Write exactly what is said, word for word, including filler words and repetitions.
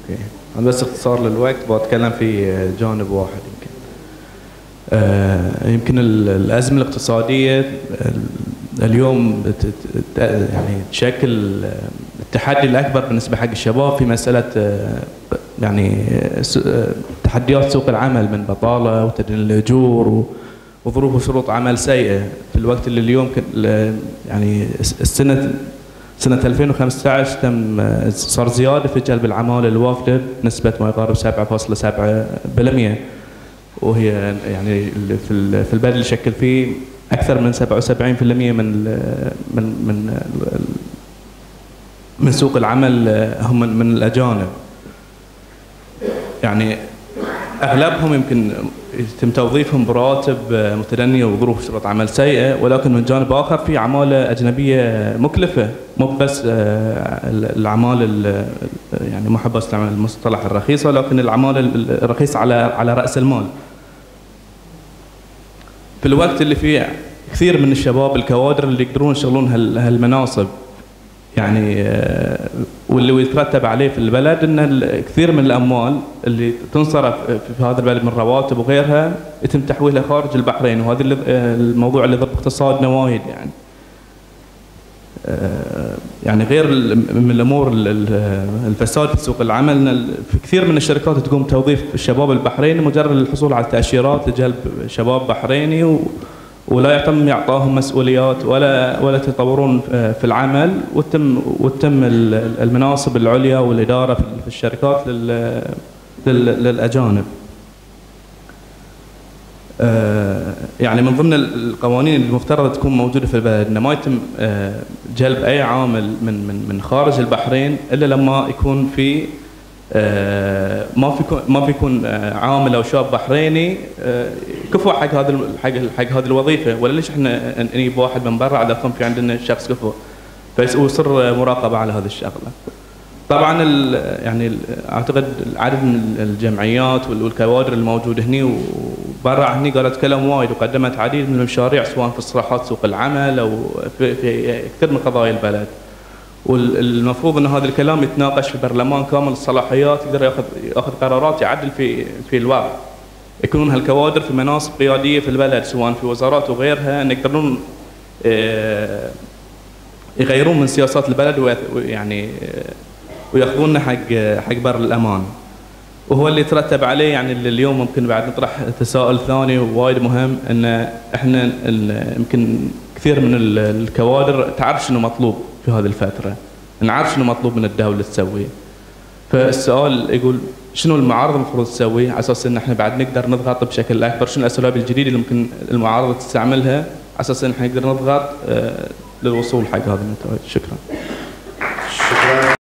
اوكي، انا بس اختصار للوقت بتكلم في جانب واحد. يمكن آه يمكن الازمه الاقتصاديه اليوم يعني تشكل التحدي الاكبر بالنسبه حق الشباب في مساله يعني تحديات سوق العمل من بطاله وتدني الاجور وظروف وشروط عمل سيئه في الوقت اللي اليوم يعني السنه سنة ألفين وخمسة عشر تم صار زيادة في جلب العمالة الوافدة بنسبة ما يقارب سبعة فاصلة سبعة بالمئة، وهي يعني في في البلد اللي شكل فيه أكثر من سبعة وسبعين بالمئة من من من من سوق العمل هم من الأجانب. يعني أغلبهم يمكن يتم توظيفهم براتب متدنية وظروف شروط عمل سيئة، ولكن من جانب آخر في عمالة أجنبية مكلفة، مو بس العمالة يعني مو حابة استعمل المصطلح الرخيصة، لكن العمالة الرخيصة على على رأس المال. في الوقت اللي فيه كثير من الشباب الكوادر اللي يقدرون يشغلون هالمناصب يعني واللي يترتب عليه في البلد ان كثير من الاموال اللي تنصرف في هذا البلد من رواتب وغيرها يتم تحويلها خارج البحرين، وهذا الموضوع اللي ضرب اقتصادنا وايد. يعني يعني غير من الامور الفساد في سوق العمل، في كثير من الشركات تقوم توظيف الشباب البحريني مجرد الحصول على التاشيرات لجلب شباب بحريني و ولا يتم اعطاهم مسؤوليات ولا ولا يتطورون في العمل، وتم وتم المناصب العليا والاداره في الشركات للاجانب. يعني من ضمن القوانين اللي المفترض تكون موجوده في البلد انه ما يتم جلب اي عامل من من من خارج البحرين الا لما يكون في ما في ما في يكون عامل او شاب بحريني كفو حق هذا حق حق هذه الوظيفه، ولا ليش احنا نجيب واحد من برا على يكون في عندنا شخص كفو فيصير مراقبه على هذه الشغله. طبعا يعني اعتقد عدد من الجمعيات والكوادر الموجوده هنا وبرا هني قالت كلام وايد وقدمت عديد من المشاريع سواء في اصلاحات سوق العمل او في, في كثير من قضايا البلد، والمفروض ان هذا الكلام يتناقش في البرلمان كامل الصلاحيات، يقدر ياخذ ياخذ قرارات يعدل في في الوضع، يكونون هالكوادر في مناصب قياديه في البلد سواء في وزارات وغيرها، ان يقدرون يغيرون من سياسات البلد ويعني وياخذوننا حق حق بر الامان. وهو اللي يترتب عليه يعني اللي اليوم ممكن بعد نطرح تساؤل ثاني وايد مهم، ان احنا يمكن كثير من الكوادر تعرف شنو مطلوب في هذه الفتره، نعرف شنو مطلوب من الدوله تسويه. فالسؤال يقول شنو المعارضه المفروض تسويه على اساس ان احنا بعد نقدر نضغط بشكل اكبر، شنو الاساليب الجديده اللي ممكن المعارضه تستعملها على اساس ان احنا نقدر نضغط للوصول حق هذه النتائج. شكرا. شكرا.